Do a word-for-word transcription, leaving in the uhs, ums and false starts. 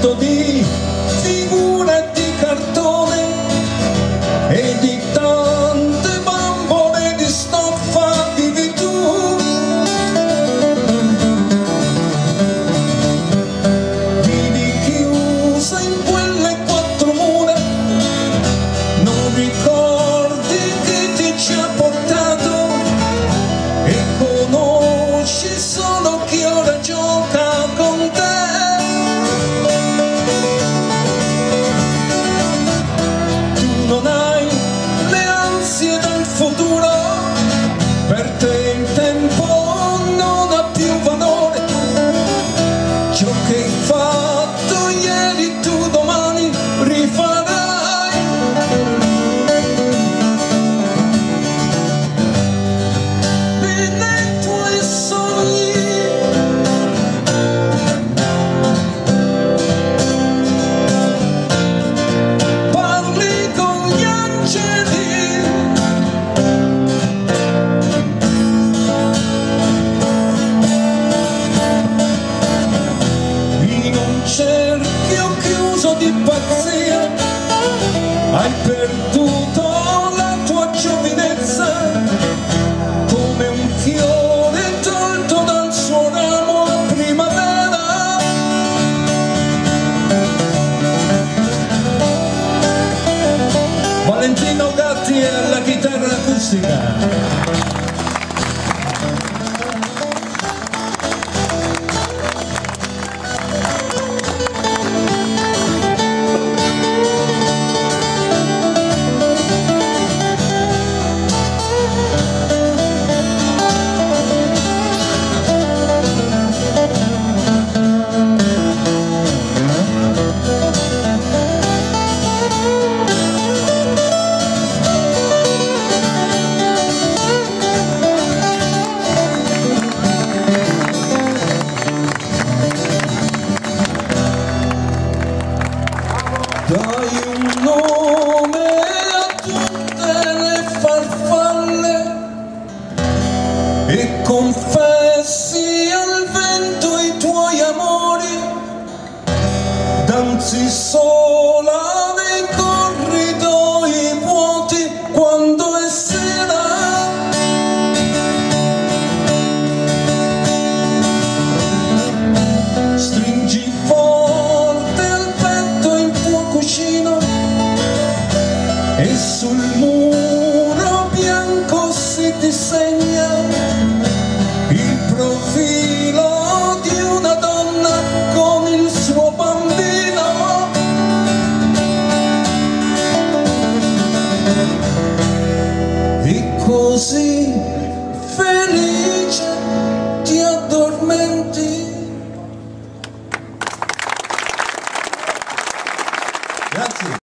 fatto di figure di cartone e di tante bambole di stoffa vivi tu. Vivi chiusa in quelle quattro mura, non ricordi chi ti ci ha portato e conosci solo chi ora gioca con te. Non hai le ansie del futuro, per te il tempo non ha più valore. Ciò che hai fatto ieri tu domani rifarai. E nei tuoi sogni cerchio chiuso di pazzia hai perduto la tua giovinezza, come un fiore tolto dal suo ramo a primavera. Valentino Gatti alla chitarra acustica. Dai un nome a tutte le farfalle e confessi al vento i tuoi amori, danzi sola nei corridoi vuoti quando è sera. Stringi forte al petto il tuo cuscino e sul muro bianco si disegna il profilo di una donna con il suo bambino. E così